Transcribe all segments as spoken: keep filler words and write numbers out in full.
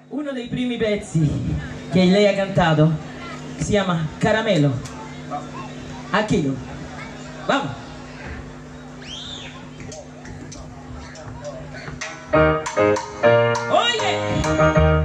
Uno dei primi pezzi che lei ha cantato si chiama Caramelo. A chilo. Vamos. Oh yeah!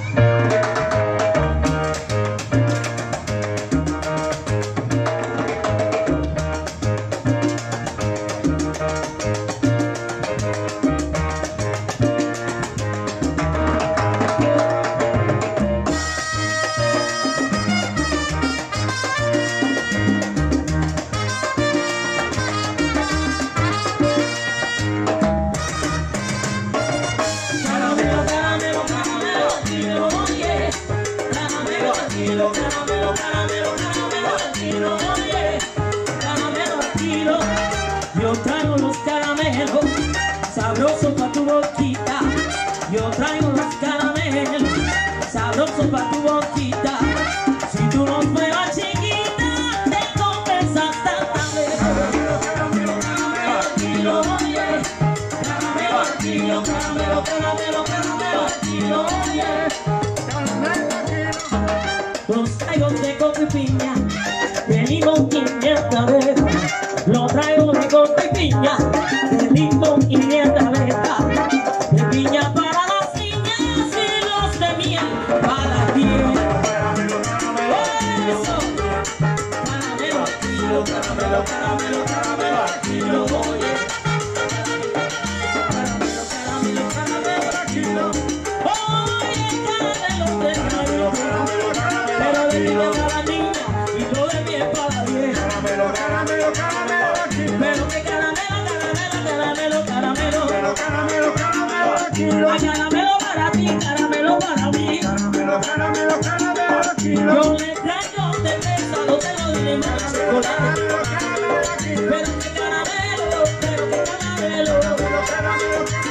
Caramelo, caramelo, caramelo, al kilo, oye, caramelo al kilo. Yo traigo los caramelos, sabrosos pa' tu boquita. Yo traigo los caramelos, sabrosos pa' tu boquita. Si tú los pruebas chiquita, te compensas tanta vez. Caramelo, caramelo, al kilo, oye, caramelo al kilo, caramelo, caramelo, caramelo al kilo, oye. Los traigo de coco y piña, de limón y de abeja. Lo traigo de coco y piña, de limón y de abeja. De piña para las niñas y los de miel para ti. Eso. Caramelo al kilo, caramelo, caramelo, caramelo al kilo, oye. Caramelo, caramelo, caramelo al kilo. Oye, caramelo, caramelo, caramelo. Pero de niña para niña y todo de miel para bien. Caramelo, caramelo, caramelo aquí. Pero que caramelo, caramelo, caramelo, caramelo. Pero caramelo, caramelo aquí. Hay caramelo para ti, caramelo para mí. Caramelo, caramelo, caramelo aquí. Yo le traigo de pesado, te lo diré más chocolate. Caramelo, caramelo aquí. Pero que caramelo, pero que caramelo. Caramelo, caramelo, caramelo.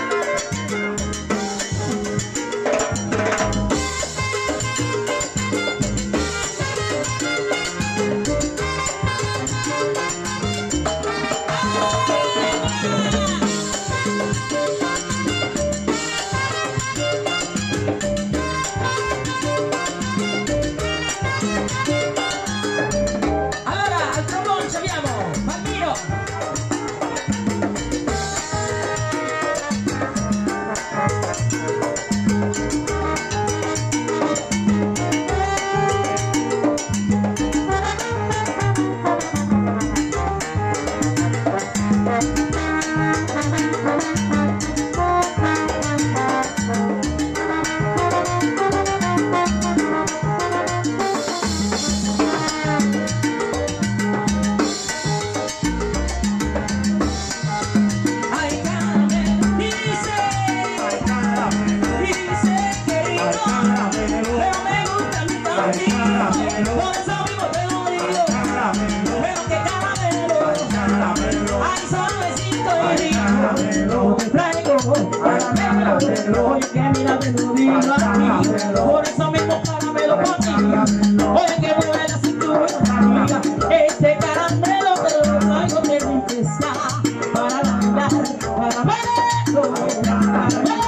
Oye, que mira de tu vida aquí. Por eso mismo caramelo por ti. Oye, que mueve la cintura, amiga. Este caramelo te lo traigo de riqueza. Para bailar, para bailar, caramelo,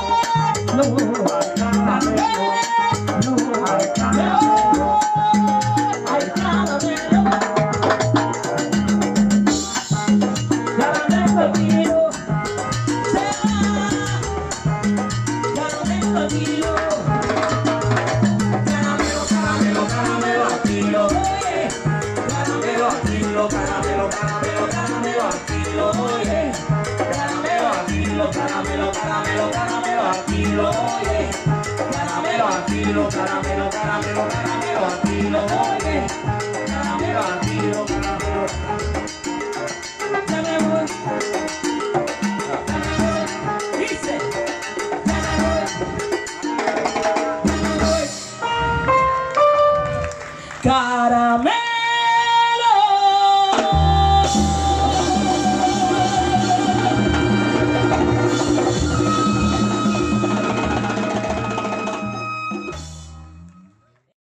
caramelo, caramelo, caramelo al kilo, oye. Caramelo al kilo, caramelo, caramelo, caramelo al kilo, oye. Caramelo al kilo, caramelo, caramelo, caramelo al kilo, oye. Caramelo al kilo, caramelo. Ya me voy. Ya me voy. Dice. Ya me voy. Ya me voy. Caramelo.